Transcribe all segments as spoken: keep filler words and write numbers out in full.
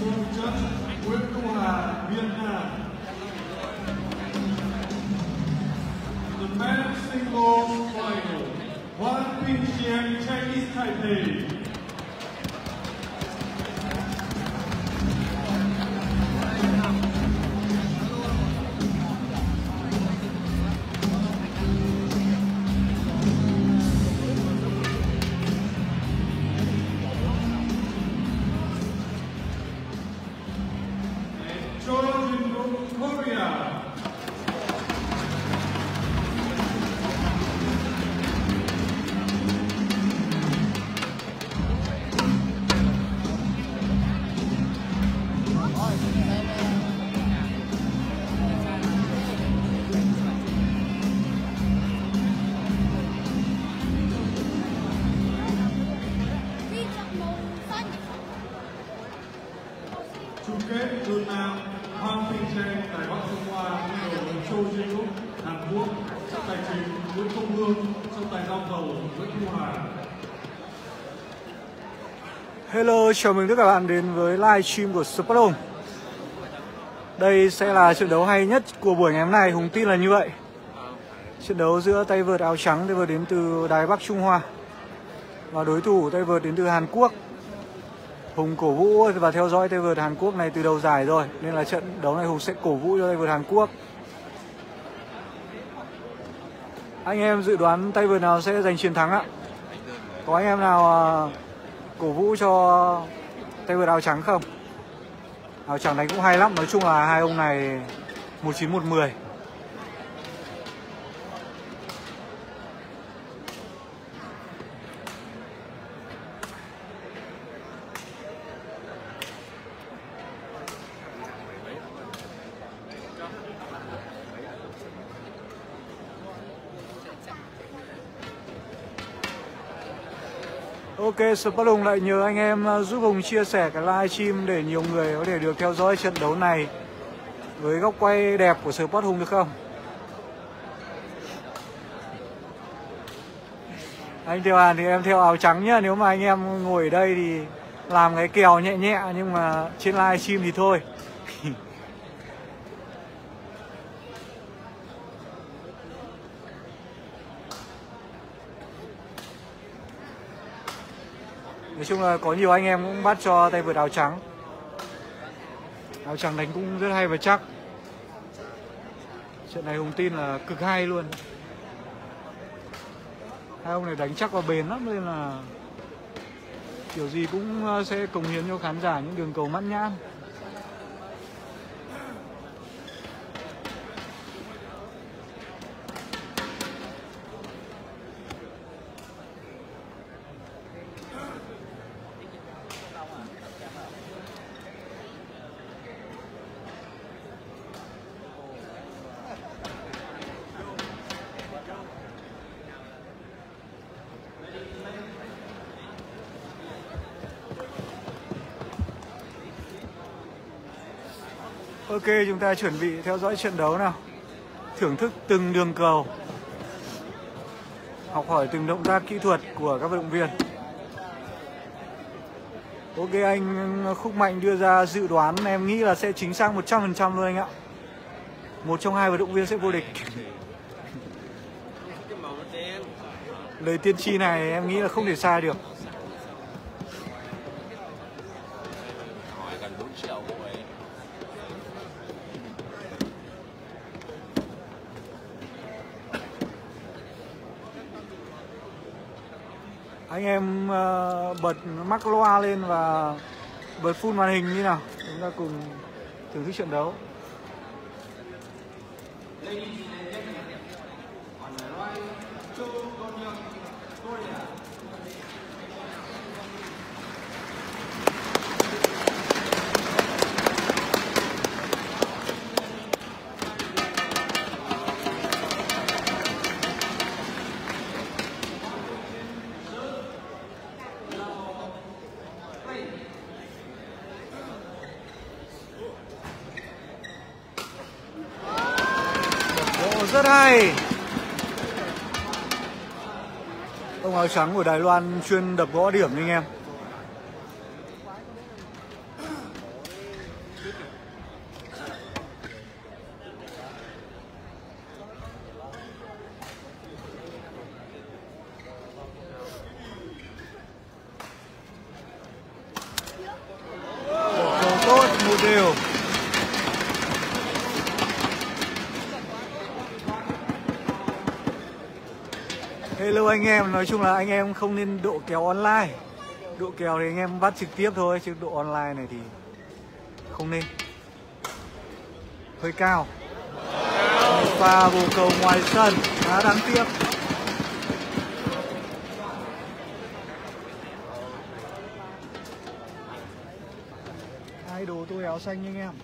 Nguyễn Thu Hà, Việt Nam. The men's singles final, Hoan Ping Xian, Chinese Taipei. Chung kết đơn nam Hoan Ping Xian tại Bắc Trung Hoa đối đầu với Châu Jin Wook Hàn Quốc, trọng tài chính Nguyễn Công Hương, trọng tài giao cầu Nguyễn Thu Hà. Hello, chào mừng tất cả các bạn đến với live stream của Sport Hùng. Đây sẽ là trận đấu hay nhất của buổi ngày hôm nay, Hùng tin là như vậy. Trận đấu giữa tay vợt áo trắng, tay vợt đến từ Đài Bắc Trung Hoa và đối thủ tay vợt đến từ Hàn Quốc. Hùng cổ vũ và theo dõi tay vợt Hàn Quốc này từ đầu giải rồi, nên là trận đấu này Hùng sẽ cổ vũ cho tay vợt Hàn Quốc. Anh em dự đoán tay vợt nào sẽ giành chiến thắng ạ? Có anh em nào cổ vũ cho tay vợt áo trắng không? Áo trắng đánh cũng hay lắm, nói chung là hai ông này một chín một mười. Ok, Sport Hùng lại nhờ anh em giúp Hùng chia sẻ cái live stream để nhiều người có thể được theo dõi trận đấu này với góc quay đẹp của Sport Hùng được không? Anh theo Hàn thì em theo áo trắng nhá. Nếu mà anh em ngồi ở đây thì làm cái kèo nhẹ nhẹ, nhưng mà trên live stream thì thôi. Nói chung là có nhiều anh em cũng bắt cho tay vợt áo trắng. Áo trắng đánh cũng rất hay và chắc. Trận này Hùng tin là cực hay luôn. Hai ông này đánh chắc và bền lắm, nên là kiểu gì cũng sẽ cống hiến cho khán giả những đường cầu mãn nhãn. Ok, chúng ta chuẩn bị theo dõi trận đấu nào. Thưởng thức từng đường cầu, học hỏi từng động tác kỹ thuật của các vận động viên. Ok, anh Khúc Mạnh đưa ra dự đoán em nghĩ là sẽ chính xác một trăm phần trăm luôn anh ạ. Một trong hai vận động viên sẽ vô địch. Lời tiên tri này em nghĩ là không thể sai được. Anh em uh, bật mắc loa lên và bật full màn hình như nào. Chúng ta cùng thưởng thức trận đấu. Rất hay. Ông áo trắng của Đài Loan chuyên đập gõ điểm anh em. tốt, một đều. Hello anh em, nói chung là anh em không nên độ kèo online. Độ kèo thì anh em bắt trực tiếp thôi, chứ độ online này thì không nên. Hơi cao. Một pha bồ cầu ngoài sân, khá đáng tiếc. Idol tôi áo xanh anh em.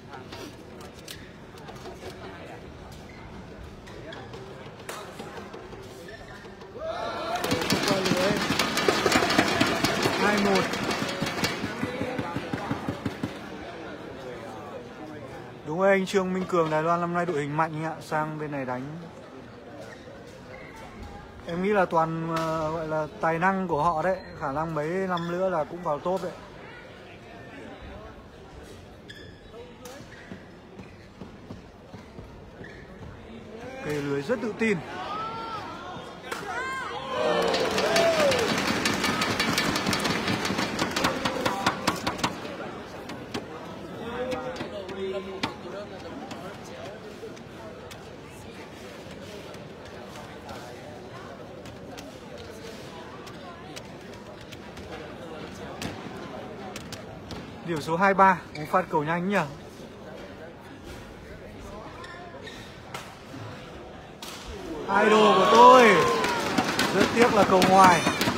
hai một. Đúng rồi anh Trương Minh Cường, Đài Loan năm nay đội hình mạnh anh ạ, sang bên này đánh. Em nghĩ là toàn uh, gọi là tài năng của họ đấy, khả năng mấy năm nữa là cũng vào top đấy. Kề lưới rất tự tin. Điểm số hai ba, một phát cầu nhanh nhỉ. Idol của tôi. Rất tiếc là cầu ngoài.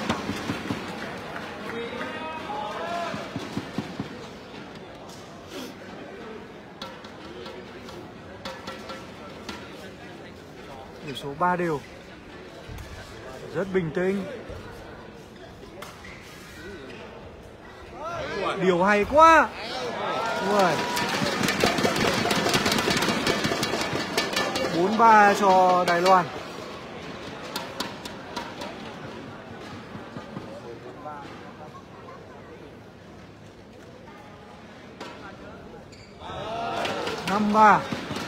Điểm số ba đều. Rất bình tĩnh. Điều hay quá. Rồi. bốn ba cho Đài Loan. năm ba.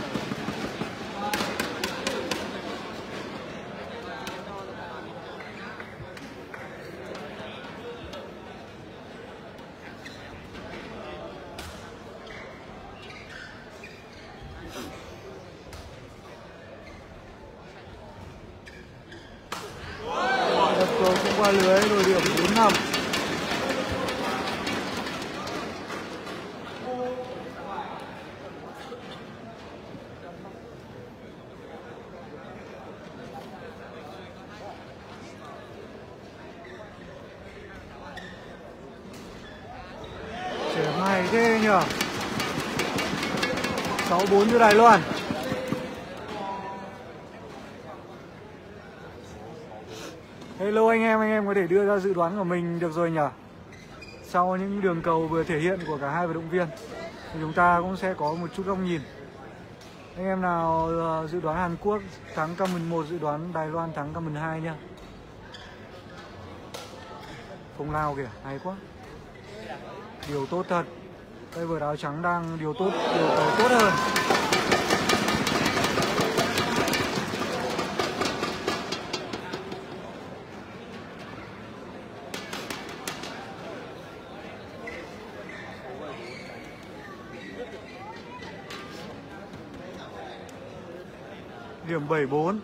Đập cầu không qua lưới, đổi điểm bốn năm. Trẻ mày thế nhở. sáu bốn cho Đài Loan. Hello anh em, anh em có thể đưa ra dự đoán của mình được rồi nhỉ? Sau những đường cầu vừa thể hiện của cả hai vận động viên thì chúng ta cũng sẽ có một chút góc nhìn. Anh em nào dự đoán Hàn Quốc thắng cam mười một, dự đoán Đài Loan thắng cam mười hai nhá. Không lao kìa, hay quá. Điều tốt thật. Tay vợt áo trắng đang điều tốt, điều cầu tốt hơn. Điểm bảy bốn.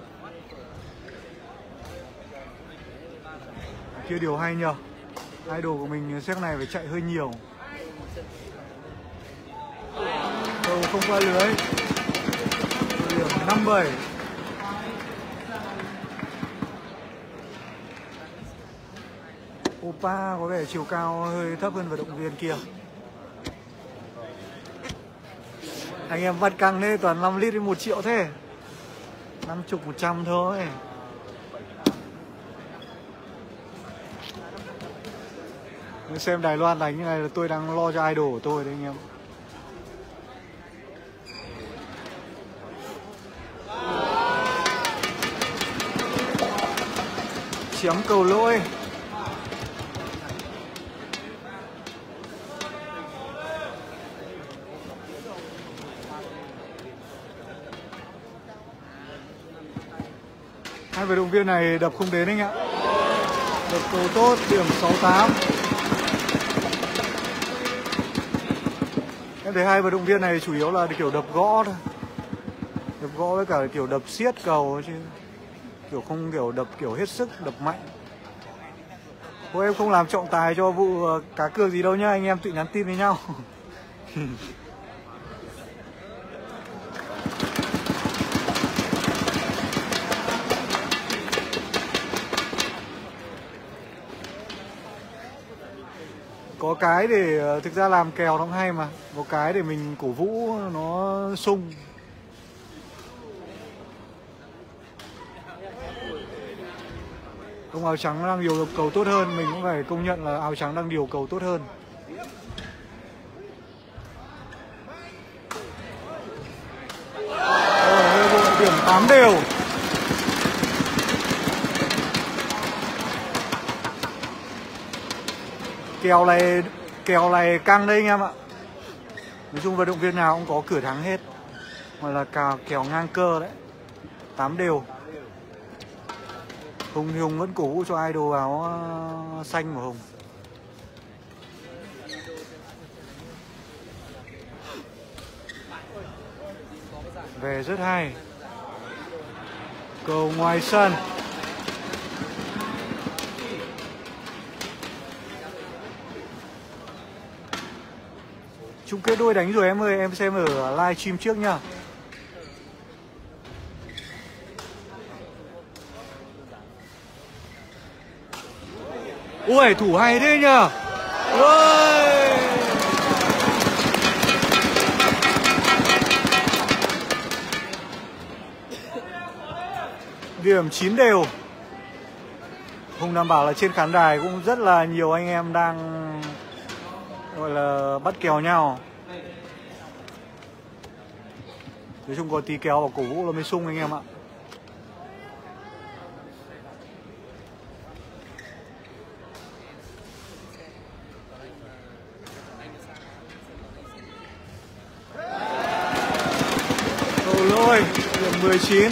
Kia điều hay nhờ. Idol của mình xét này phải chạy hơi nhiều. Cầu không qua lưới. Điểm năm bảy. Opa có vẻ chiều cao hơi thấp hơn vận động viên kia. Anh em vắt căng đấy, toàn năm lít với một triệu thế. năm mươi một trăm thôi. Xem Đài Loan đánh như này là tôi đang lo cho idol của tôi đấy anh em. Chém cầu lỗi. Hai vận động viên này đập không đến anh ạ. Đập cầu tốt, điểm sáu tám. Em thấy hai vận động viên này chủ yếu là kiểu đập gõ thôi, đập gõ với cả kiểu đập siết cầu chứ kiểu không kiểu đập kiểu hết sức, đập mạnh. Ô, em không làm trọng tài cho vụ cá cược gì đâu nhá, anh em tự nhắn tin với nhau. Có cái để thực ra làm kèo nó cũng hay mà, có cái để mình cổ vũ nó sung. Ông áo trắng đang điều cầu tốt hơn, mình cũng phải công nhận là áo trắng đang điều cầu tốt hơn. Rồi, điểm tám đều. Kèo này kèo này căng đấy anh em ạ. Nói chung vận động viên nào cũng có cửa thắng hết, mà là kèo kèo ngang cơ đấy. Tám đều. Hùng thì Hùng vẫn cổ vũ cho idol áo xanh của Hùng. Về rất hay. Cầu ngoài sân. Chung kết đôi đánh rồi em ơi, em xem ở live stream trước nhá. Ui, thủ hay thế nhờ. Ui. Điểm chín đều. Hùng đảm bảo là trên khán đài cũng rất là nhiều anh em đang gọi là bắt kèo nhau. Nói chung có tí kéo vào cổ vũ là mới sung anh em ạ. Cầu lôi, điểm mười chín.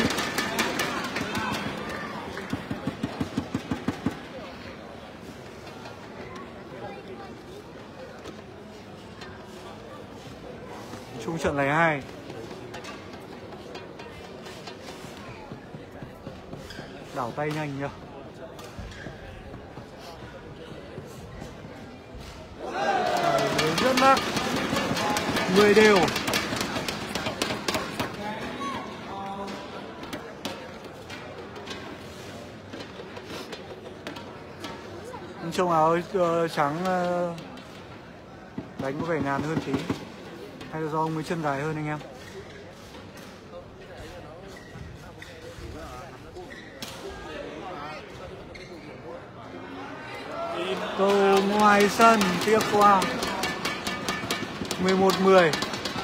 Chung trận này hai. Đảo tay nhanh nhá. Rất nặng. mười đều. Trông áo uh, trắng uh, đánh có vẻ nhàn hơn tí. Hay là do ông ấy chân dài hơn anh em? Cầu ngoài sân tiếp qua. mười một mười.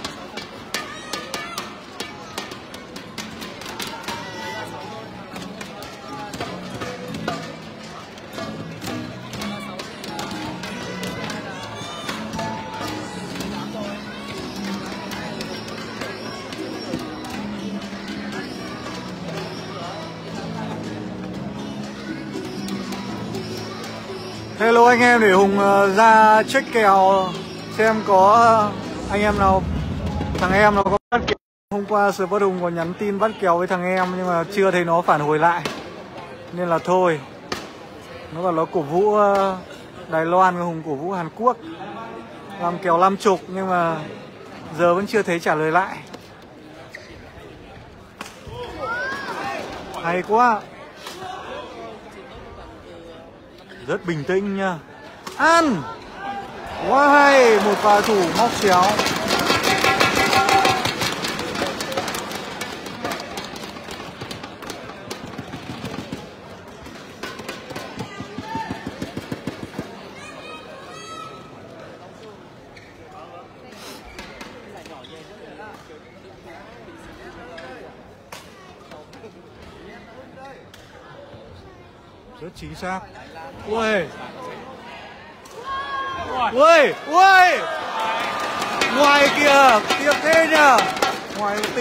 Hello anh em, để Hùng uh, ra check kèo xem có uh, anh em nào, thằng em nó có bắt kèo. Hôm qua Sport Hùng có nhắn tin bắt kèo với thằng em nhưng mà chưa thấy nó phản hồi lại, nên là thôi. Nó bảo nó cổ vũ uh, Đài Loan, Hùng cổ vũ Hàn Quốc, làm kèo năm chục nhưng mà giờ vẫn chưa thấy trả lời lại. Hay quá. Rất bình tĩnh nha. Ăn. Quá hay. Một pha thủ móc chéo. Rất chính xác. Ui. Ui. Ui. Ngoài kìa. Tiếc thế nhờ. Ngoài một tí.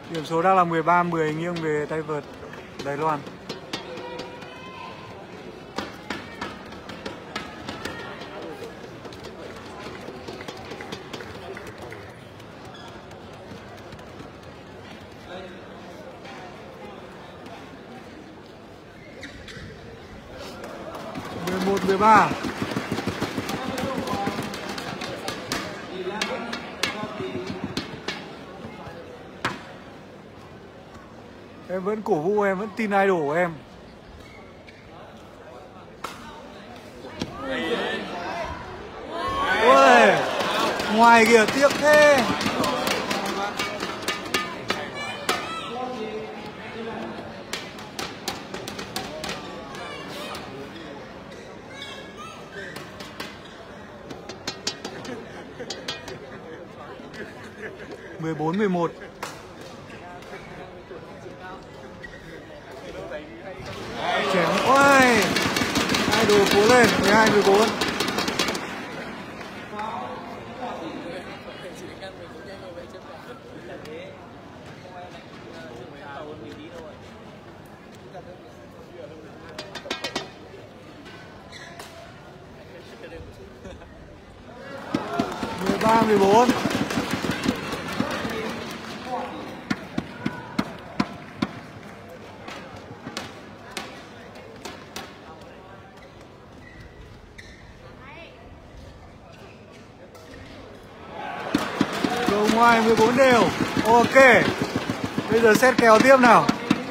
Điểm số đang là mười ba mười nghiêng về tay vợt Đài Loan. mười một mười ba. Em vẫn cổ vũ, em vẫn tin idol của em. Ôi, ngoài kìa, tiếc thế. mười bốn mười một. Chém. Ôi, idol cố lên. mười hai mười bốn. mười ba mười bốn. Ngoài mười bốn đều. Ok. Bây giờ set kèo tiếp nào.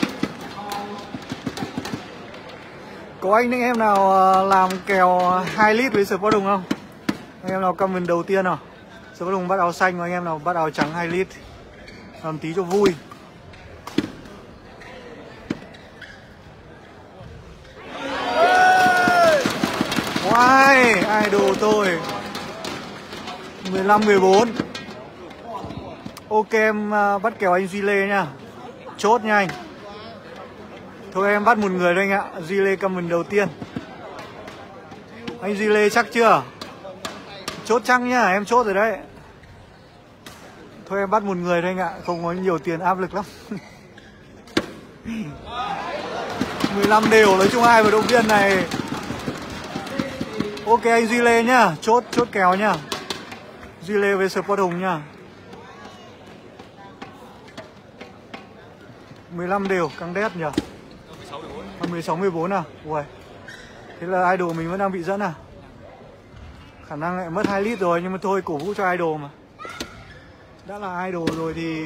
Có anh anh em nào làm kèo hai lít với Sport Hùng không? Anh em nào comment đầu tiên nào. Sport Hùng bắt áo xanh và anh em nào bắt áo trắng hai lít. Làm tí cho vui. Wow, idol tôi. mười lăm mười bốn. Ok, em uh, bắt kèo anh Duy Lê nha. Chốt nha anh. Thôi em bắt một người thôi anh ạ. Duy Lê comment đầu tiên. Anh Duy Lê chắc chưa? Chốt chắc nhá, em chốt rồi đấy. Thôi em bắt một người thôi anh ạ. Không có nhiều tiền, áp lực lắm. mười lăm đều, nói chung hai vận động viên này. Ok anh Duy Lê nhá. Chốt, chốt kèo nhá. Duy Lê với Sport Hùng nhá. mười lăm đều, căng đét nhỉ. mười sáu mười bốn à? Ui. Thế là idol mình vẫn đang bị dẫn à? Khả năng lại mất hai lít rồi, nhưng mà thôi cổ vũ cho idol mà. Đã là idol rồi thì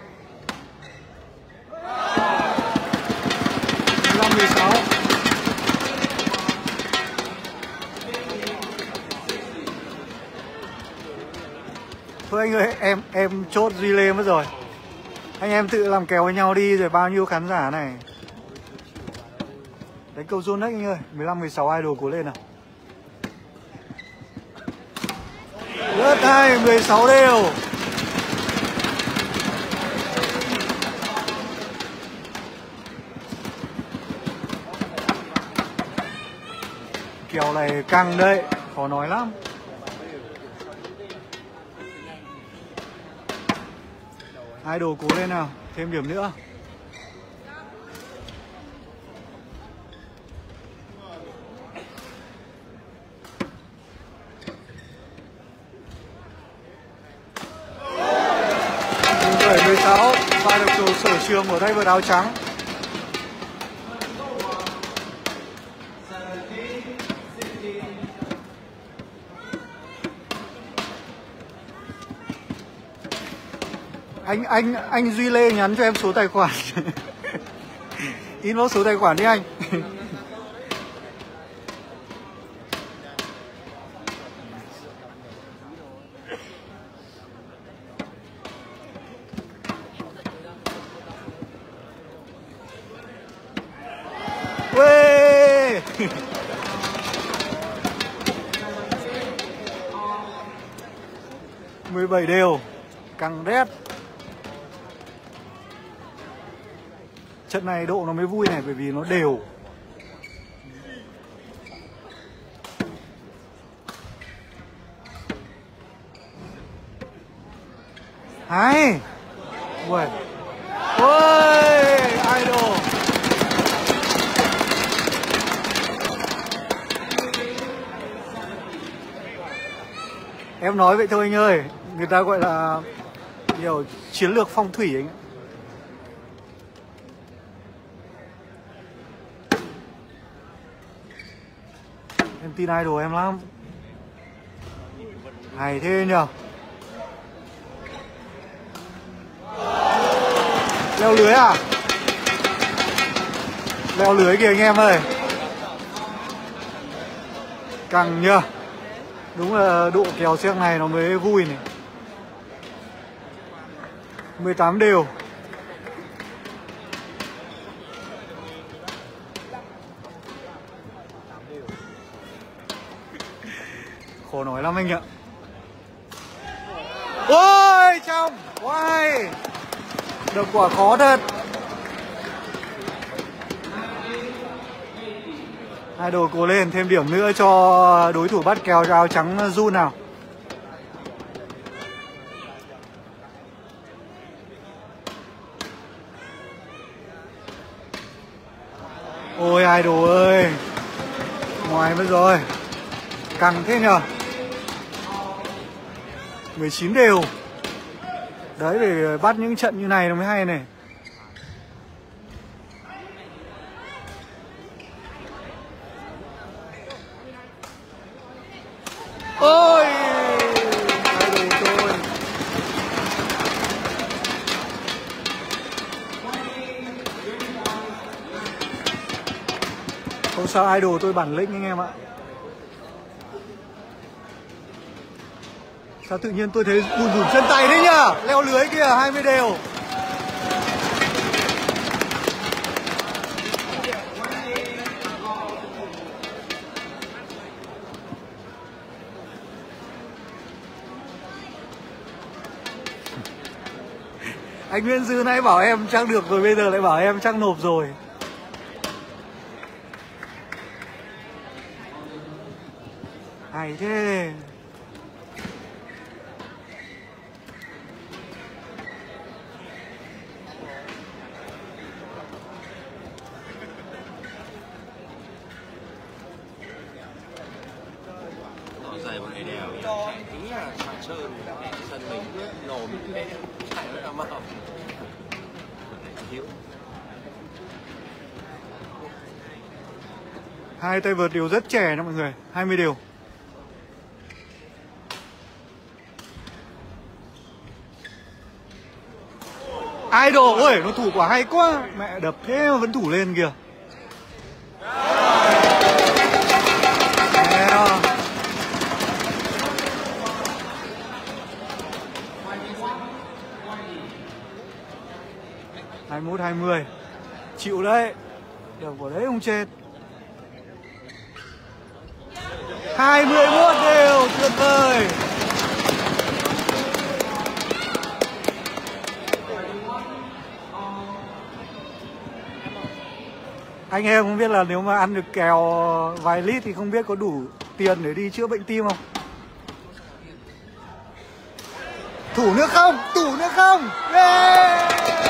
mười lăm mười sáu. Thôi anh ơi, em em chốt Duy Lê mất rồi. Anh em tự làm kèo với nhau đi rồi bao nhiêu khán giả này. Đánh câu zone đấy anh ơi. mười lăm mười sáu idol cố lên nào. Lướt hai mười sáu đều. Kèo này căng đấy, khó nói lắm. Idol cố lên nào, thêm điểm nữa. mười bảy mười sáu, pha được cầu sở trường của tay vợt áo trắng. Anh anh anh Duy Lê nhắn cho em số tài khoản. Inbox số tài khoản đi anh. Uê! mười bảy đều, căng đét. Trận này độ nó mới vui này, bởi vì nó đều. Hay. Uầy. Ôi, idol. Em nói vậy thôi anh ơi, người ta gọi là nhiều chiến lược phong thủy anh ạ. Em tin idol em lắm. Hay thế nhở. Leo lưới à? Leo lưới kìa anh em ơi. Căng nhờ. Đúng là độ kèo xiếc này nó mới vui này. mười tám đều. Khó nói lắm anh ạ. Ôi trong. Wow. Được quả khó thật. Hai đồ cố lên, thêm điểm nữa cho đối thủ bắt kèo áo trắng Jun nào. Ôi idol ơi. Ngoài mất rồi. Căng thế nhờ. mười chín đều. Đấy, để bắt những trận như này nó mới hay này. Ôi idol tôi. Không sao, idol tôi bản lĩnh anh em ạ. Sao tự nhiên tôi thấy bùn bùn chân tay đấy nhá. Leo lưới kìa, hai mươi đều. Anh Nguyễn Dư nãy bảo em chắc được rồi, bây giờ lại bảo em chắc nộp rồi. Hay thế. Dày một ngày đèo ý là Tràng Sơn sân mình nổ mình thế chạy nó làm màu thiếu. Hai tay vợt đều rất trẻ đó mọi người, hai mươi đều. Idol ơi, nó thủ quả hay quá. Mẹ đập thế mà vẫn thủ lên kìa. Yeah. hai mươi mốt hai mươi. Chịu đấy. Được của đấy không chết. hai mươi mốt đều, tuyệt vời. Anh em không biết là nếu mà ăn được kèo vài lít thì không biết có đủ tiền để đi chữa bệnh tim không? Thủ nước không? Thủ nước không? Yeah!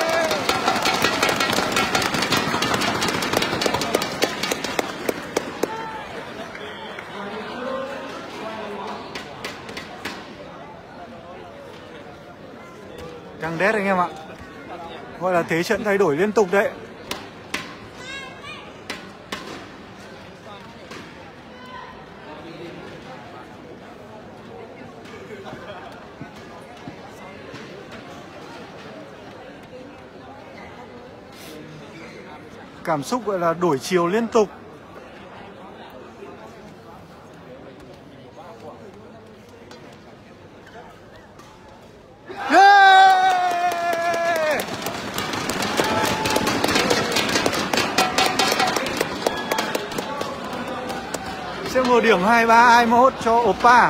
Căng đét anh em ạ. Gọi là thế trận thay đổi liên tục đấy. Cảm xúc gọi là đổi chiều liên tục. Yeah! Sẽ một điểm hai ba hai mốt cho Oppa.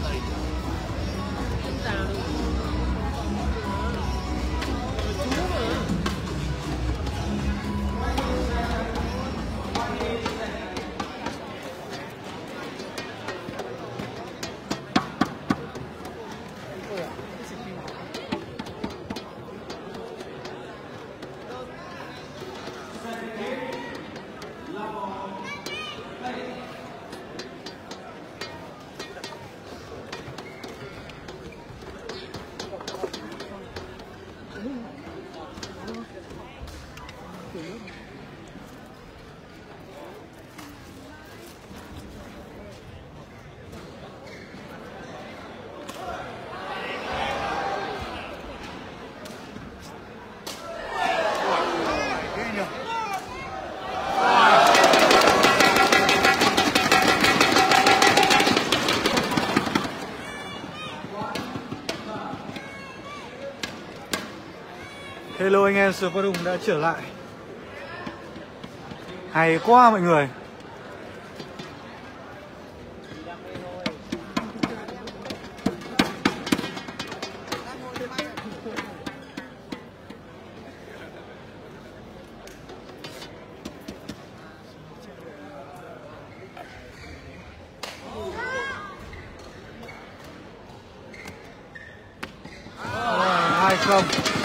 Hello anh em, Super Hùng đã trở lại. Hay quá mọi người. Hai không.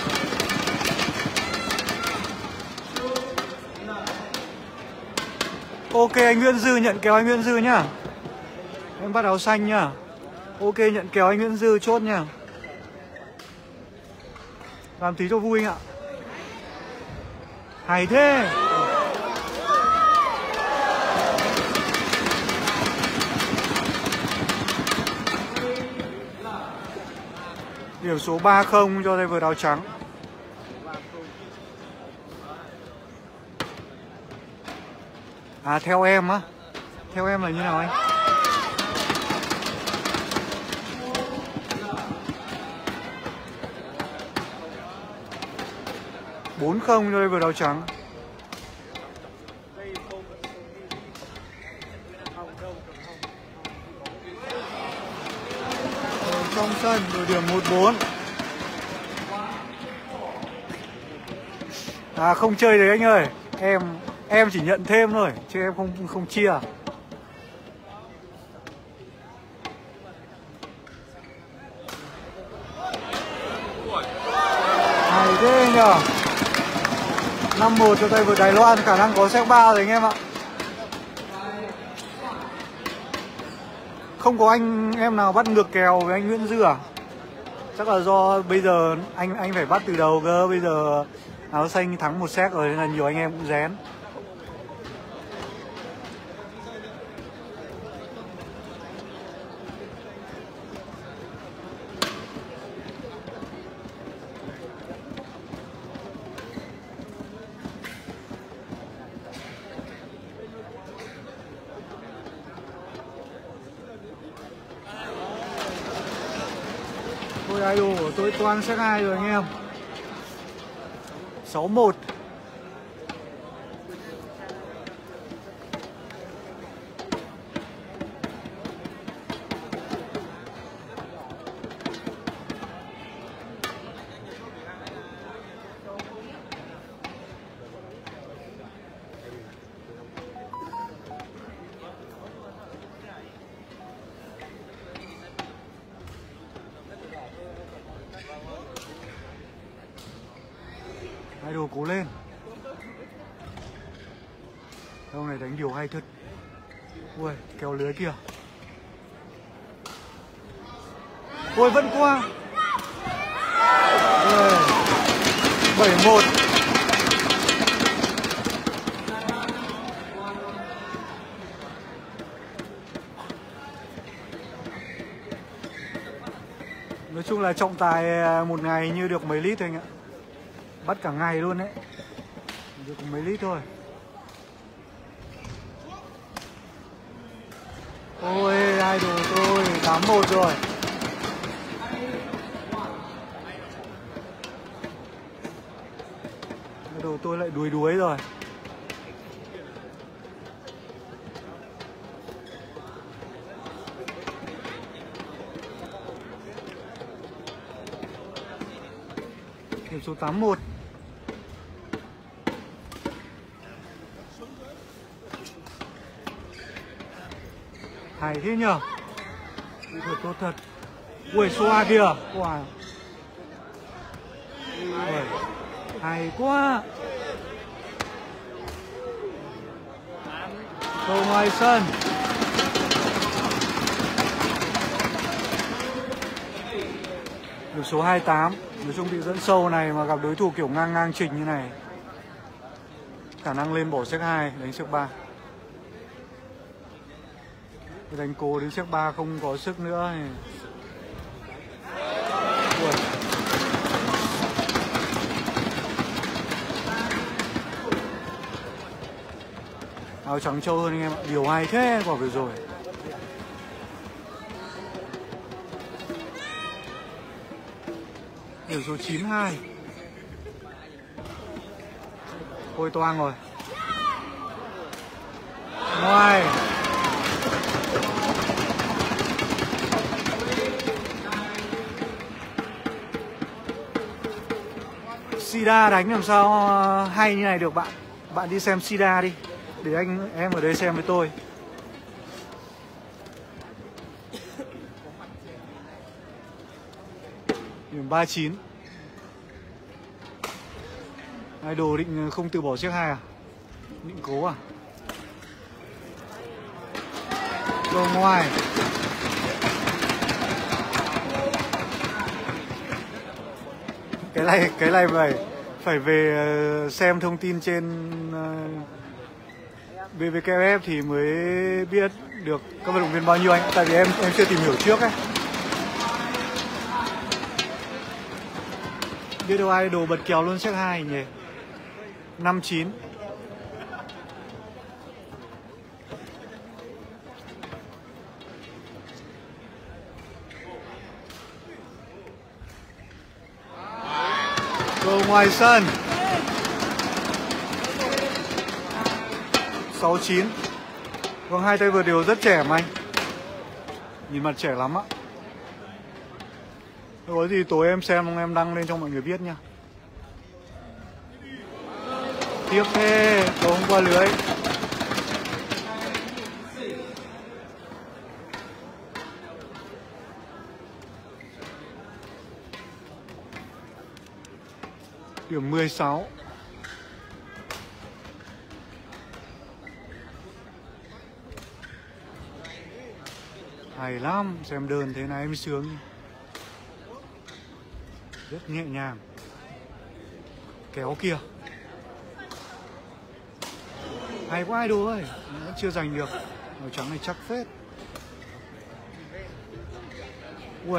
Ok anh Nguyễn Dư, nhận kéo anh Nguyễn Dư nhá. Em bắt áo xanh nhá. Ok, nhận kéo anh Nguyễn Dư chốt nhá. Làm tí cho vui anh ạ. Hay thế. Điểm số ba không cho tay vợt áo trắng. À theo em á. Theo em là như nào anh? bốn không cho tay vợt áo trắng. Ở trong sân đội điểm một bốn. À không chơi đấy anh ơi. Em em chỉ nhận thêm thôi chứ em không không chia. Hay thế nhờ. năm một cho tay vợt Đài Loan, khả năng có set ba rồi anh em ạ. Không có anh em nào bắt ngược kèo với anh Nguyễn Dư à? Chắc là do bây giờ anh anh phải bắt từ đầu cơ. Bây giờ áo xanh thắng một set rồi nên là nhiều anh em cũng rén. Tôi idol của tôi toan set hai rồi anh em. Sáu một. Idol cố lên. Ông này đánh điều hay thật. Ui, kéo lưới kìa. Ôi vẫn qua. bảy một. Nói chung là trọng tài một ngày như được mấy lít thôi anh ạ. Bắt cả ngày luôn đấy. Được mấy lít thôi. Ôi idol tôi tám một rồi. Idol tôi lại đuối đuối rồi. Điểm số tám một. Hay thế nhờ. Kỹ thuật tốt thật. Ui, số A kìa. Wow. Ui, hay quá. Cầu ngoài sân. Điểm số hai mươi tám. Nói chung bị dẫn sâu này mà gặp đối thủ kiểu ngang ngang trình như này, khả năng lên bỏ set hai đánh set ba. Đánh cố đến set ba không có sức nữa thì... Ui. Áo trắng trâu hơn anh em ạ. Điều hay thế quả vừa rồi. Điểm số chín hai. Ôi toang rồi. Ngoài. Sida đánh làm sao hay như này được bạn. Bạn đi xem Sida đi. Để anh em ở đây xem với tôi. Điểm ba chín. Idol định không từ bỏ chiếc hai à? Định cố à? Cầu ngoài. Cái này cái này phải phải về xem thông tin trên vê vê kép ép thì mới biết được các vận động viên bao nhiêu anh. Tại vì em em chưa tìm hiểu trước ấy. Biết đâu ai đồ bật kèo luôn set hai nhỉ. Năm chín. Cầu ngoài sân. Sáu chín. Vâng, hai tay vợt đều rất trẻ mà anh. Nhìn mặt trẻ lắm á. Có gì tối em xem không, em đăng lên cho mọi người biết nha. Tiếp thế, cầu không qua lưới. Điểm mười sáu. Hay lắm, xem đơn thế này mới sướng. Rất nhẹ nhàng. Kéo kìa. Hay quá idol ơi. Vẫn chưa giành được. Màu trắng này chắc phết. Ui.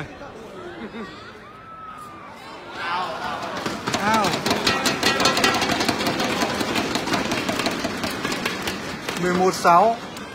Ao. mười một sáu.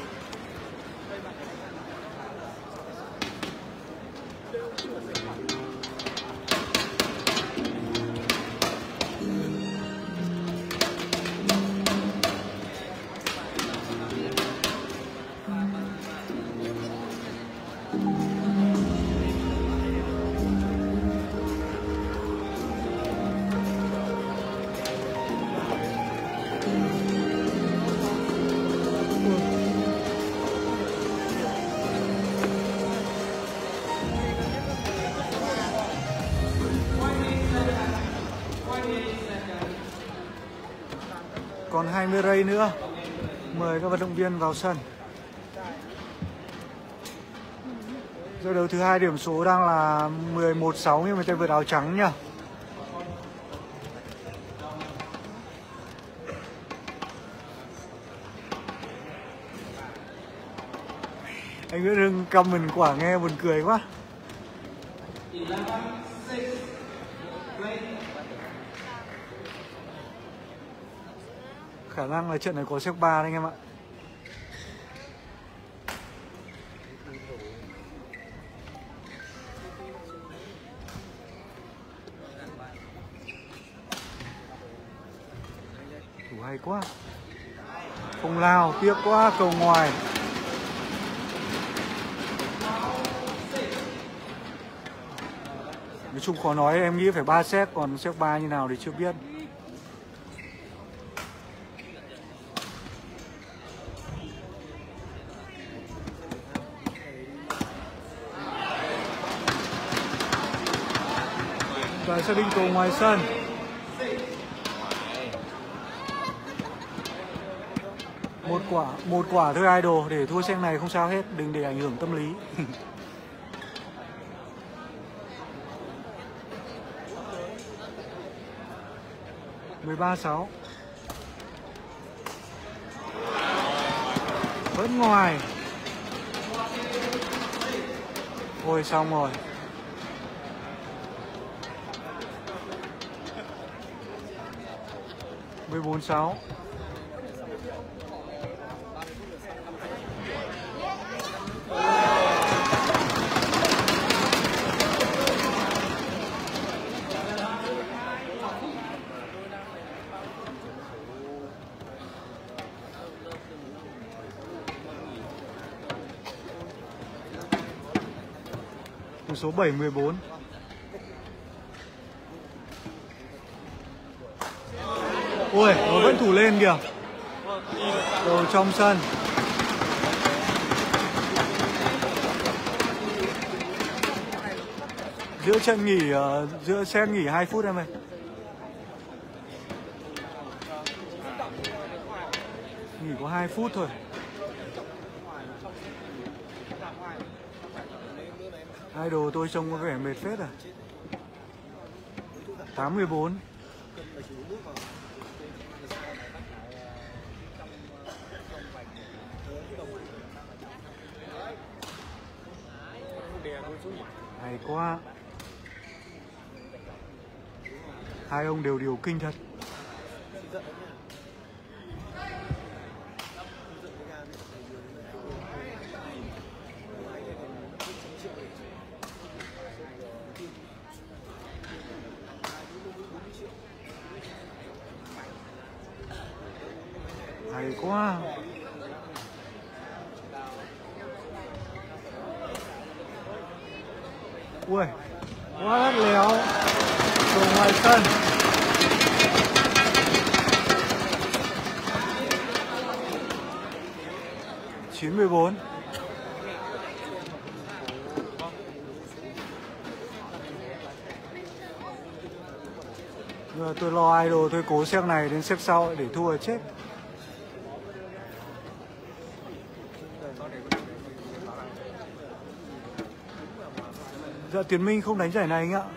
Còn hai mươi giây nữa. Mời các vận động viên vào sân. Giai đấu thứ hai điểm số đang là mười một sáu nhưng mà tay vợt áo trắng nhá. Anh Nguyễn Hưng comment quả nghe buồn cười quá. Khả năng là trận này có set ba đấy anh em ạ. Thủ hay quá. Không lao, tiếc quá, cầu ngoài. Nói chung khó nói, em nghĩ phải ba set, còn set ba như nào thì chưa biết. Và sẽ định cầu ngoài sân. Một quả, một quả thôi idol, để thua set này không sao hết, đừng để ảnh hưởng tâm lý. mười ba sáu. Vẫn ngoài. Ôi xong rồi. mười bốn sáu. Tỷ số bảy mười bốn. Ôi, nó vẫn thủ lên kìa. Đầu trong sân. Giữa trận nghỉ, uh, giữa set nghỉ hai phút em ơi. Nghỉ có hai phút thôi. Idol tôi trông có vẻ mệt phết à. tám mươi bốn. Hay quá. Hai ông đều điều kinh thật. Hay quá. Ui, quá lắt léo. Rồi ngoài sân. chín mươi bốn. Nhưng mà tôi lo idol, tôi cố set này đến set sau để thua chết. Dạ Tiến Minh không đánh giải này anh ạ.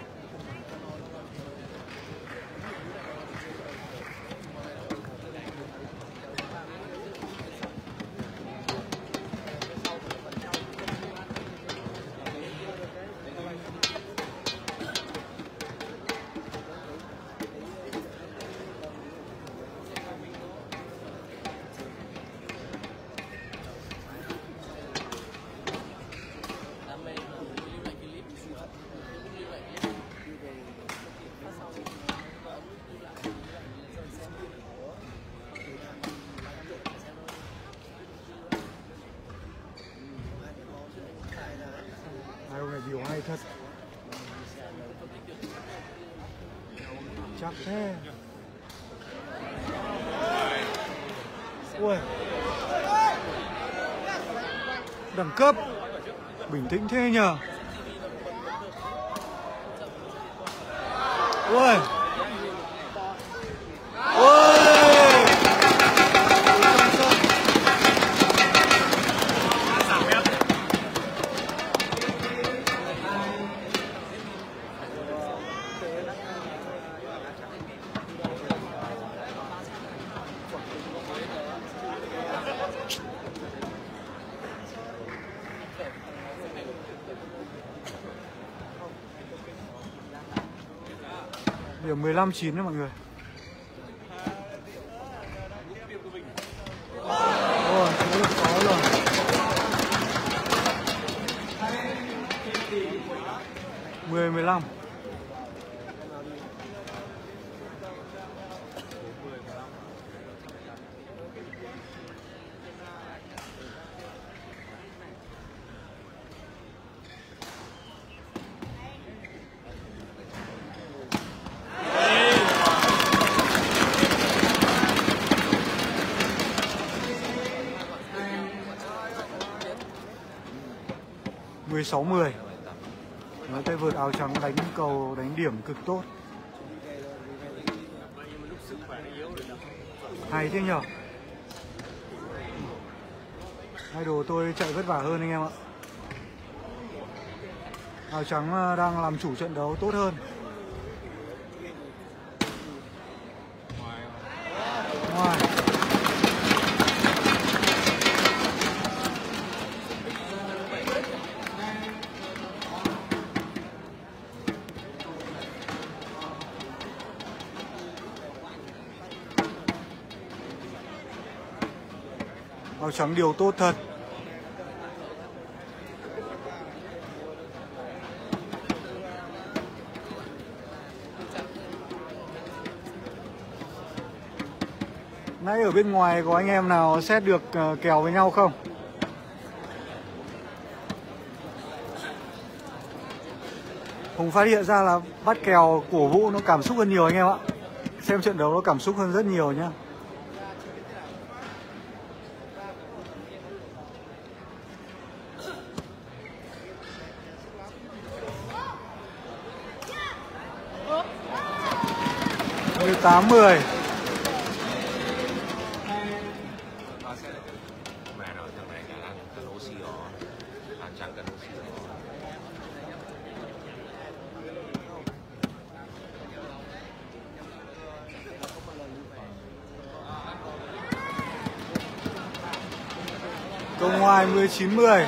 Hai ông này điều hay thật. Chắc thế. Ui, đẳng cấp. Bình tĩnh thế nhờ. Ui. Ui. Điểm mười lăm chín đấy mọi người. Ôi, thế là có rồi. mười mười lăm. mười sáu mười. Nói tay vợt áo trắng đánh cầu, đánh điểm cực tốt. Hay thế nhở. Idol tôi chạy vất vả hơn anh em ạ. Áo trắng đang làm chủ trận đấu tốt hơn. Ngoài. Áo trắng điều tốt thật. Nãy ở bên ngoài có anh em nào set được uh, kèo với nhau không? Hùng phát hiện ra là bắt kèo cổ vũ nó cảm xúc hơn nhiều anh em ạ. Xem trận đấu nó cảm xúc hơn rất nhiều nhá. mười tám mười. Câu ngoài mười chín mười.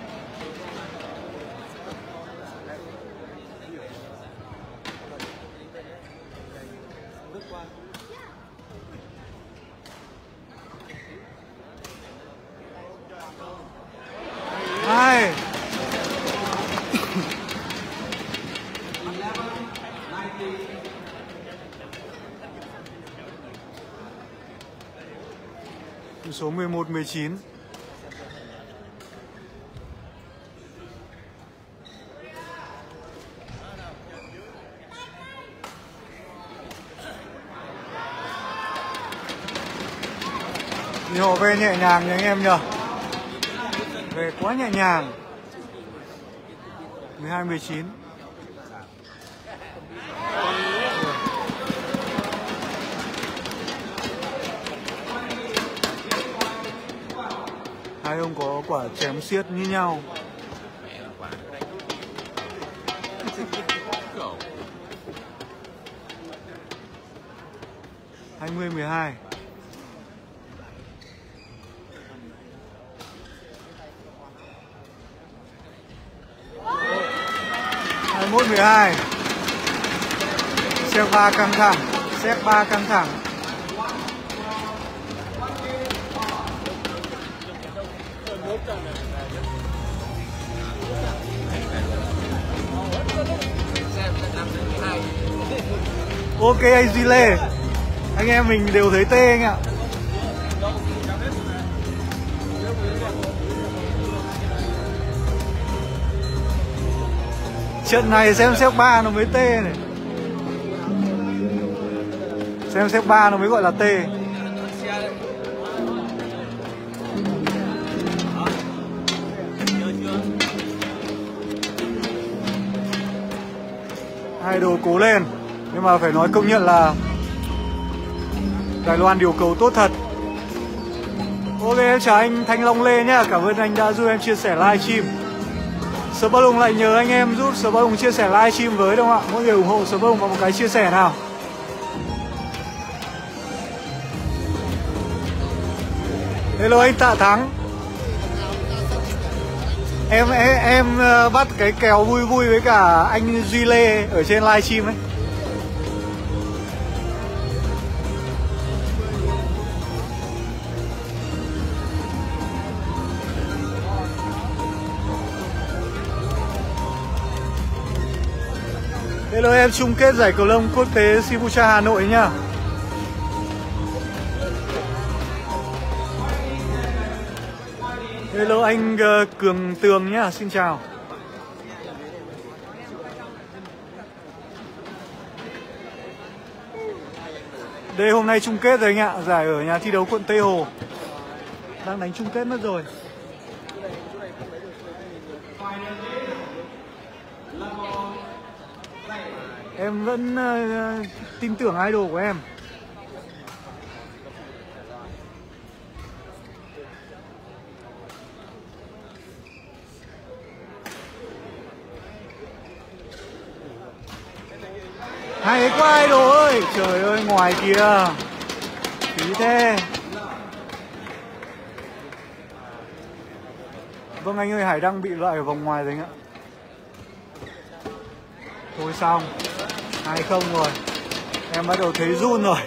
Hai. Số mười một mười chín. Thì họ về nhẹ nhàng nhỉ anh em nhờ. Về quá nhẹ nhàng. mười hai mười chín. Hai ông có quả chém xiết như nhau. hai mươi mười hai. hai mươi mốt mười hai. Set ba căng thẳng, set ba căng thẳng. Ok anh Duy Lê, anh em mình đều thấy tê anh ạ. Trận này xem xếp ba nó mới tê này. Xem xếp ba nó mới gọi là tê. Hai đồ cố lên. Nhưng mà phải nói công nhận là Đài Loan điều cầu tốt thật. Ok em chào anh Thanh Long Lê nhá. Cảm ơn anh đã giúp em chia sẻ livestream. Sờ Ba Lùng lại nhớ anh em giúp Sờ Ba Lùng chia sẻ livestream với đúng không ạ? Mọi người ủng hộ Sờ Ba Lùng vào một cái chia sẻ nào. Hello anh Tạ Thắng. Em em, em bắt cái kèo vui vui với cả anh Duy Lê ở trên livestream ấy. Hello em, chung kết giải cầu lông quốc tế Sibucha Hà Nội nhá. Hello anh uh, Cường Tường nhá, xin chào. Đây hôm nay chung kết rồi anh ạ, giải ở nhà thi đấu quận Tây Hồ. Đang đánh chung kết mất rồi. Em vẫn uh, tin tưởng idol của em. Hay quá idol ơi. Trời ơi, ngoài kìa. Phí thế. Vâng anh ơi, Hải Đăng bị loại ở vòng ngoài rồi anh ạ. Thôi xong. Hai không rồi. Em bắt đầu thấy run rồi.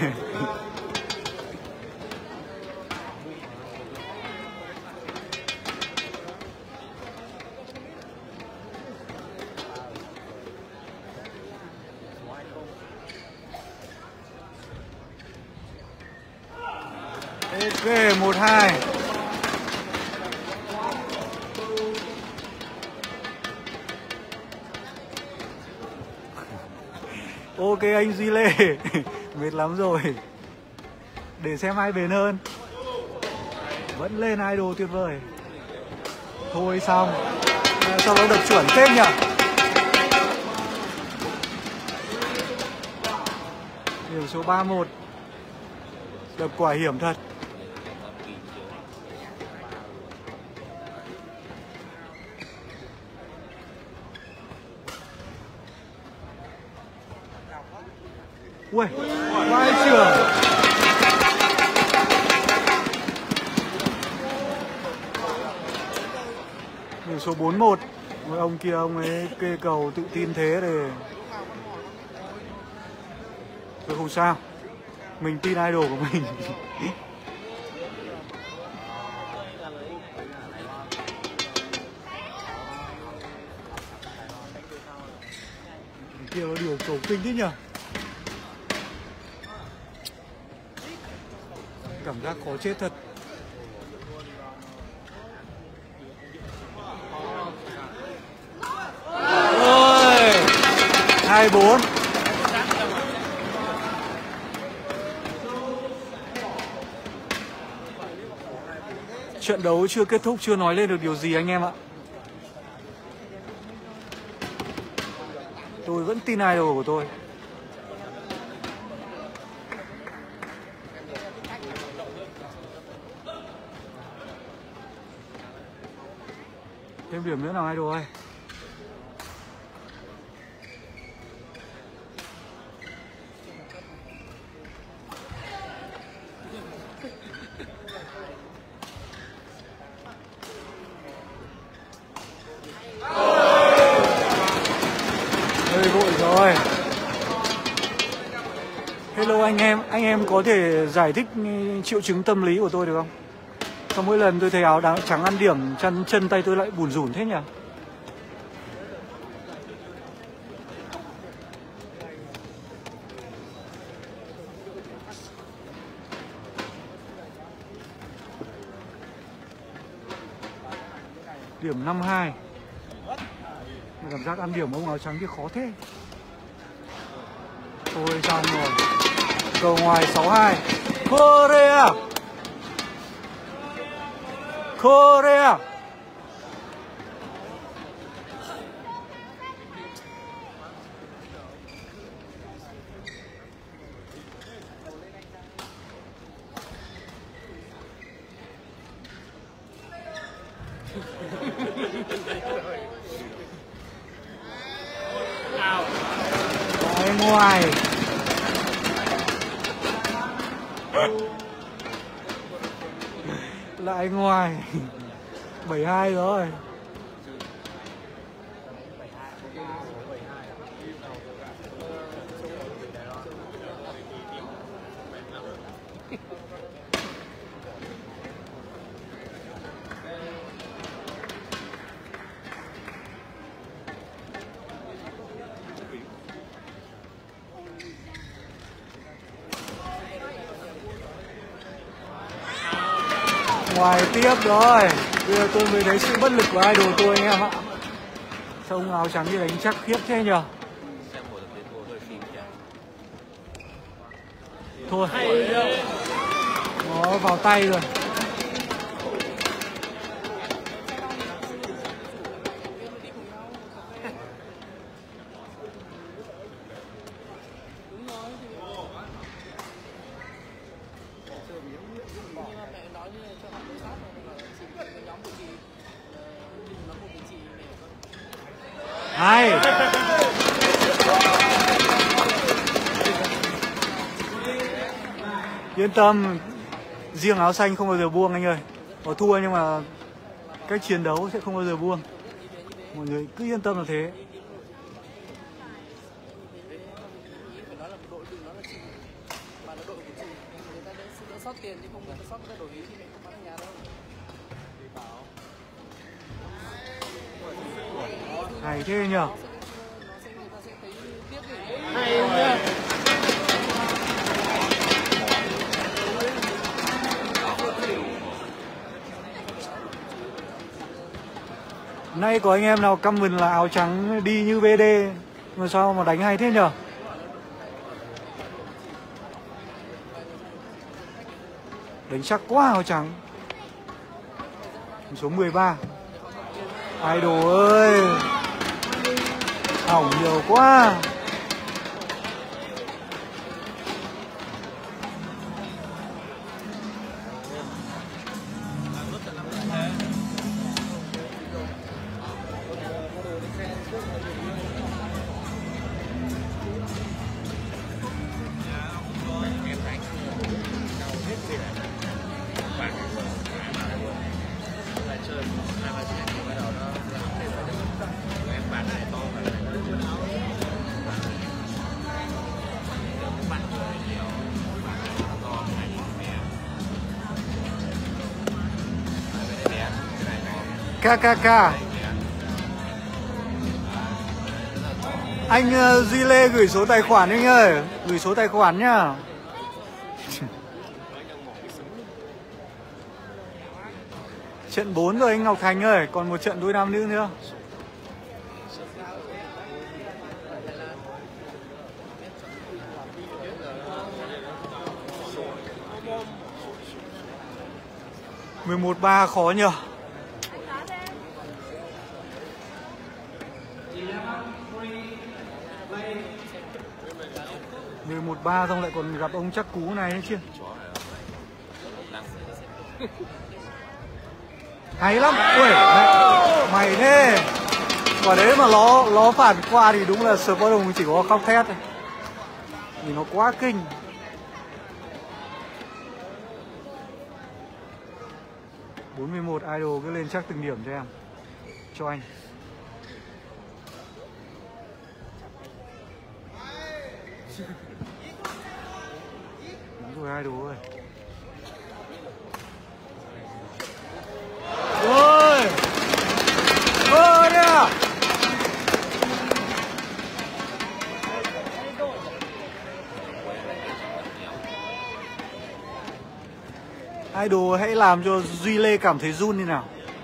Ok, một hai. Ok anh Duy Lê. Mệt lắm rồi. Để xem ai bền hơn. Vẫn lên idol tuyệt vời. Thôi xong. Sao nó đập chuẩn thế nhỉ? Điểm số ba một. Đập quả hiểm thật. Ui, vai trưởng. Điểm số bốn một. Ông kia ông ấy kê cầu tự tin thế để. Thôi không sao. Mình tin idol của mình. Kia nó điều cầu kinh thế nhỉ. Cảm giác khó chết thật. Ôi, hai bốn. Trận đấu chưa kết thúc, chưa nói lên được điều gì anh em ạ. Tôi vẫn tin idol của tôi. Thêm điểm nữa nào idol ơi. Hơi vội rồi. Hello anh em, anh em có thể giải thích triệu chứng tâm lý của tôi được không? Sau mỗi lần tôi thấy áo đá trắng ăn điểm, chân chân tay tôi lại bủn rủn thế nhỉ? Điểm năm hai. Cảm giác ăn điểm ông áo trắng kia khó thế. Thôi xong rồi. Cầu ngoài sáu hai. Korea. Korea. Đấy, ngoài. Lại ngoài. bảy hai rồi. Ngoài tiếp rồi. Bây giờ tôi mới thấy sự bất lực của idol tôi anh em ạ. Sao ông áo trắng đi đánh chắc khiếp thế nhờ. Thôi. Nó vào tay rồi. Hay. Yên tâm, riêng áo xanh không bao giờ buông anh ơi. Có thua nhưng mà cách chiến đấu sẽ không bao giờ buông. Mọi người cứ yên tâm là thế. Hay thế nhở. Hay nhá. Nay có anh em nào comment là áo trắng đi như bê đê mà sao mà đánh hay thế nhở? Đánh chắc quá áo trắng. Số mười ba. Idol ơi, hỏng nhiều quá. ca ca ca. Anh uh, Duy Lê gửi số tài khoản anh ơi, gửi số tài khoản nhá. Trận bốn rồi anh Ngọc Thành ơi, còn một trận đôi nam nữ nữa. mười một ba khó nhờ. mười một ba xong lại còn gặp ông chắc cú này ấy chứ. Hay lắm. Ui, mày, mày thế. Quả đấy mà nó nó phản qua thì đúng là Sport Hùng chỉ có khóc thét thôi. Vì nó quá kinh. bốn mươi mốt Idol cứ lên chắc từng điểm cho em. Cho anh. Đúng rồi Idol ơi. Ôi. Ôi nè. Idol hãy làm cho Duy Lê cảm thấy run như nào.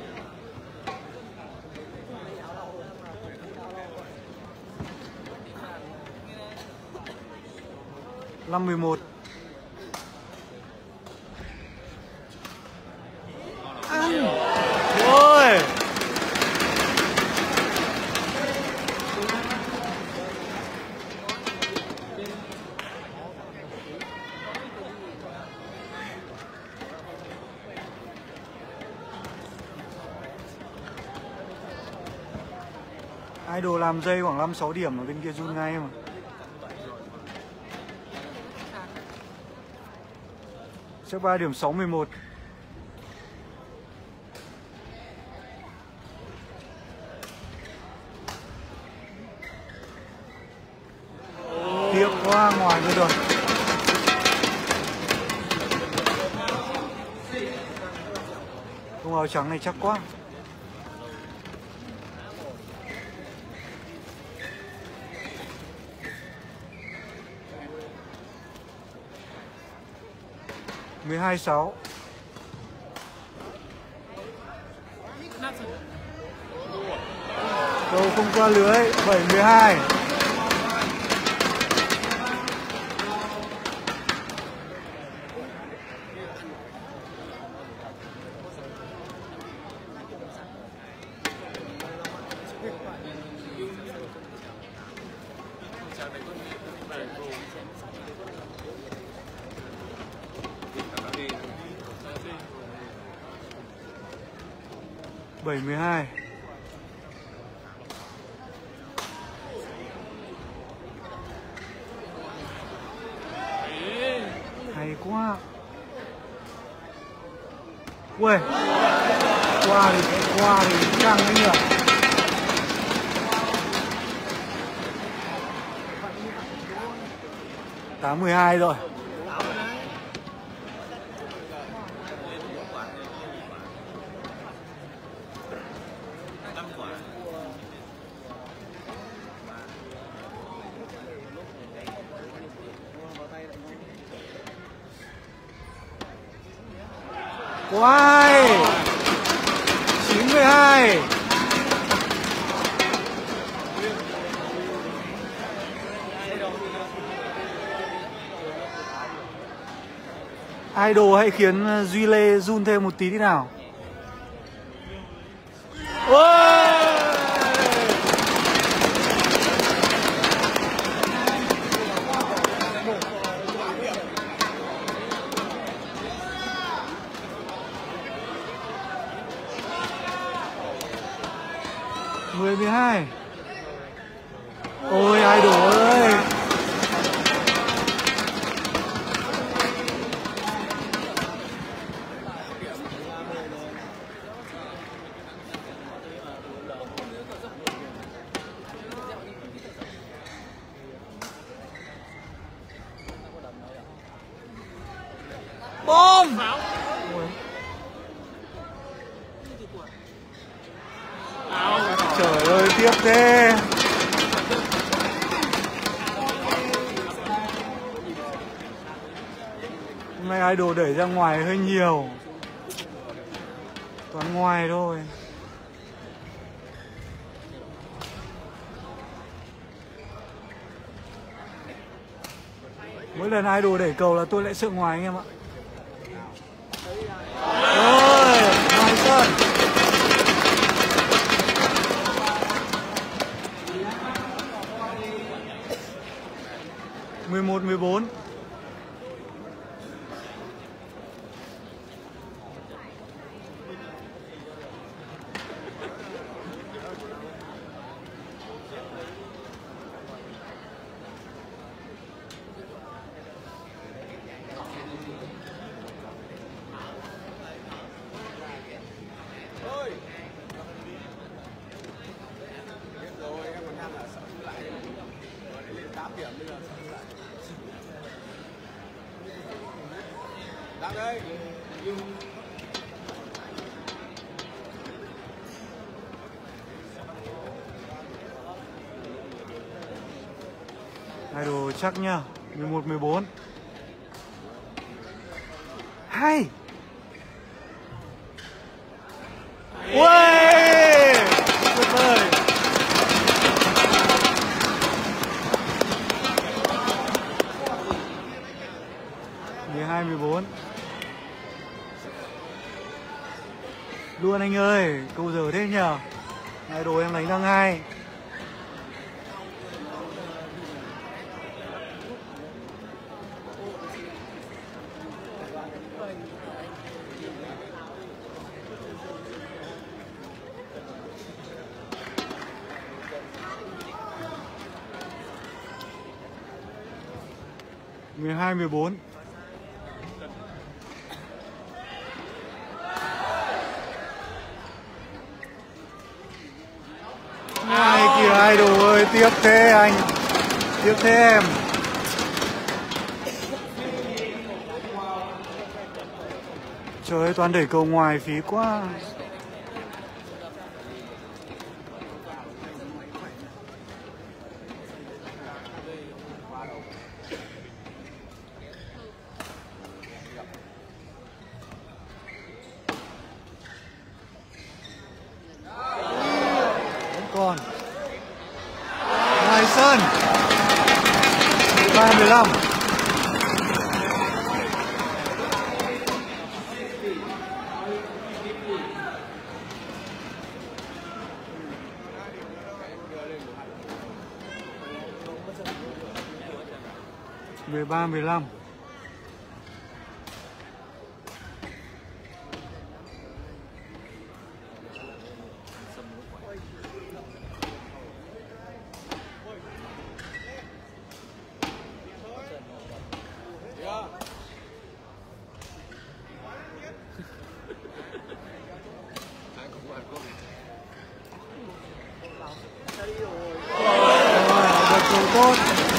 năm mười một. Ăn. Ôi. Idol làm dây khoảng năm sáu điểm ở bên kia run ngay mà. Chắc ba điểm sáu mười một. Tiếc quá, ngoài rồi được. Không, áo trắng này chắc quá. mười hai sáu. Cầu không qua lưới. Bảy mười hai. bảy mười hai. quá. Ui, qua thì qua thì căng đấy nhỉ. Tám mười hai rồi. Quay chín mươi hai. Idol hãy khiến Duy Lê run thêm một tí đi nào. mười mười hai. Ôi Idol ơi. Bom. Trời ơi, tiếp thế. Hôm nay Idol đẩy ra ngoài hơi nhiều. Toàn ngoài thôi. Mỗi lần Idol đẩy cầu là tôi lại sợ ngoài anh em ạ. Rồi, Hoài Sơn. mười một mười bốn. Idol chắc nhá. mười một mười bốn. Hay. Uầy, tuyệt vời. mười hai mười bốn. Luôn anh ơi, câu giờ thế nhờ. Idol em đánh đang hai. mười hai mười bốn. Này kìa Idol ơi, tiếp thế anh. Tiếp thế em. Trời ơi, toàn đẩy cầu ngoài phí quá. Còn Hoài Sơn ba mười lăm. mười ba mười lăm. cầu tốt.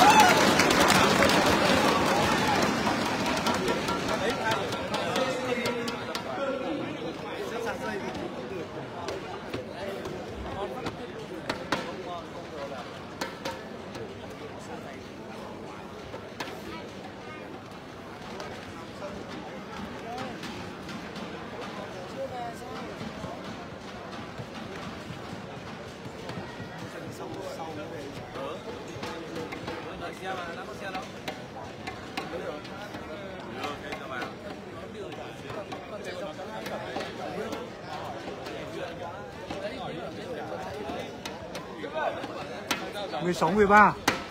mười sáu mười ba.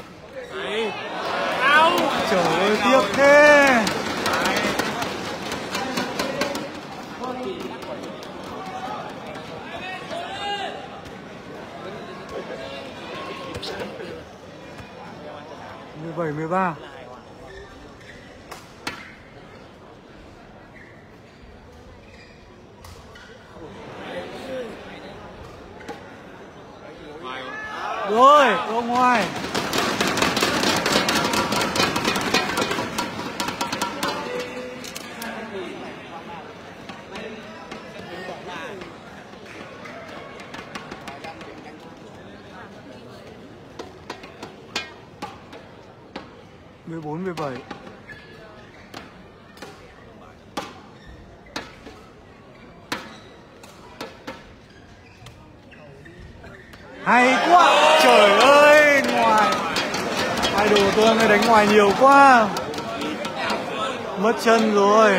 Trời ơi tiếc thế. mười bảy mười ba. Rồi, ô ngoài. mười bốn mười bảy. Hay quá. Trời ơi, ngoài. Idol tôi mới đánh ngoài nhiều quá. Mất chân rồi.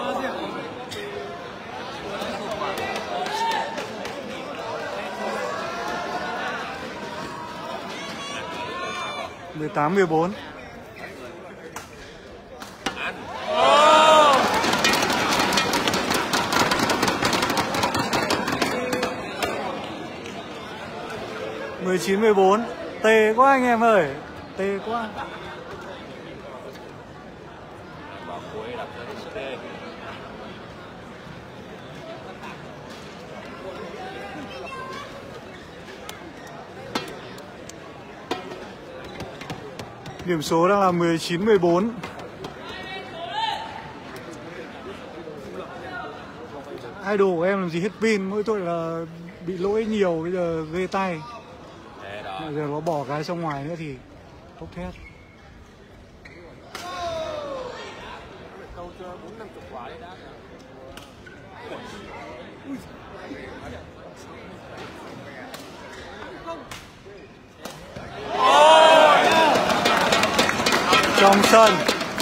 mười tám mười bốn. mười chín mười bốn. Tê quá anh em ơi. Tê quá. Điểm số đang là mười chín mười bốn. Idol của em làm gì hết pin, mỗi tội là bị lỗi nhiều, bây giờ ghê tay. Bây giờ nó bỏ cái xong ngoài nữa thì tốt thét. Trong sân.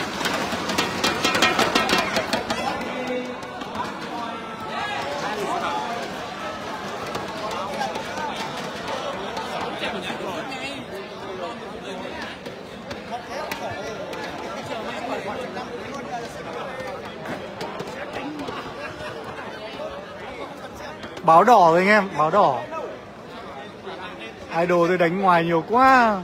Báo đỏ rồi anh em, báo đỏ. Idol tôi đánh ngoài nhiều quá.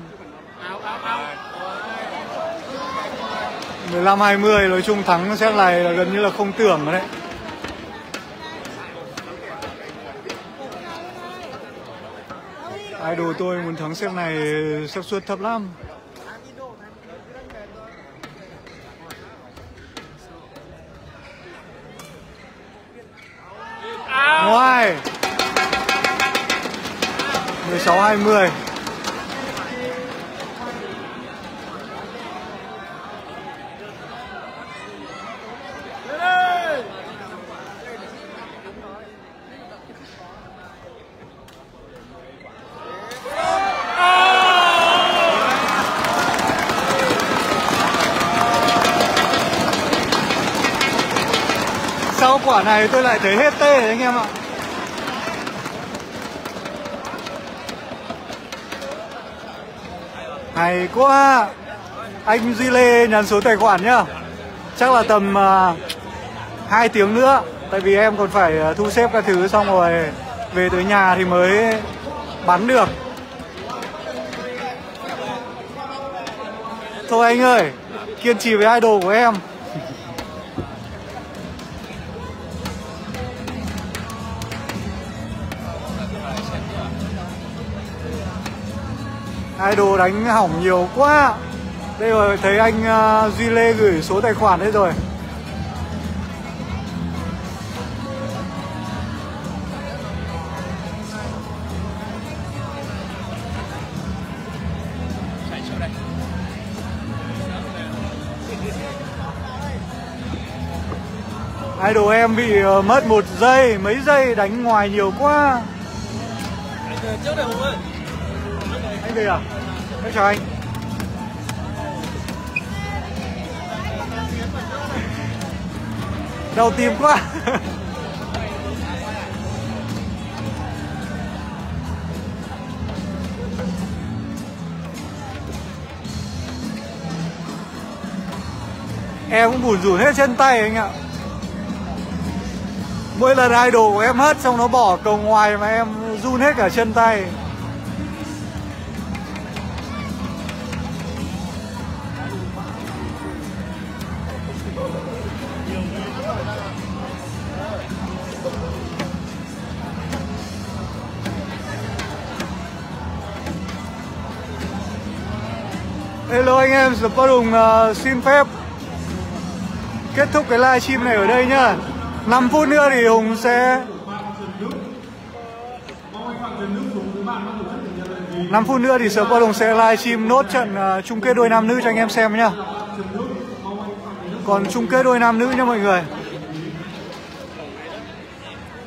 mười lăm hai mươi, nói chung thắng set này là gần như là không tưởng rồi đấy. Idol tôi muốn thắng set này xác suất thấp lắm. Ngoài. mười sáu hai mươi. Sau quả này tôi lại thấy hết tê đấy anh em ạ. Hay quá. Anh Duy Lê nhắn số tài khoản nhá. Chắc là tầm uh, hai tiếng nữa. Tại vì em còn phải uh, thu xếp các thứ xong rồi về tới nhà thì mới bắn được. Thôi anh ơi, kiên trì với idol của em. Idol đánh hỏng nhiều quá. Đây rồi, thấy anh uh, Duy Lê gửi số tài khoản đấy rồi. Idol em bị uh, mất một giây, mấy giây đánh ngoài nhiều quá. Anh trước đây Hùng ơi. Anh về à? Em chào anh. Đau tim quá. Em cũng bủn rủn hết chân tay anh ạ. Mỗi lần idol của em hất xong nó bỏ cầu ngoài mà em run hết cả chân tay. Hello anh em, Super Hùng uh, xin phép kết thúc cái livestream này ở đây nhá. năm phút nữa thì Hùng sẽ năm phút nữa thì Super Hùng sẽ livestream nốt trận uh, chung kết đôi nam nữ cho anh em xem nhá. Còn chung kết đôi nam nữ nha mọi người.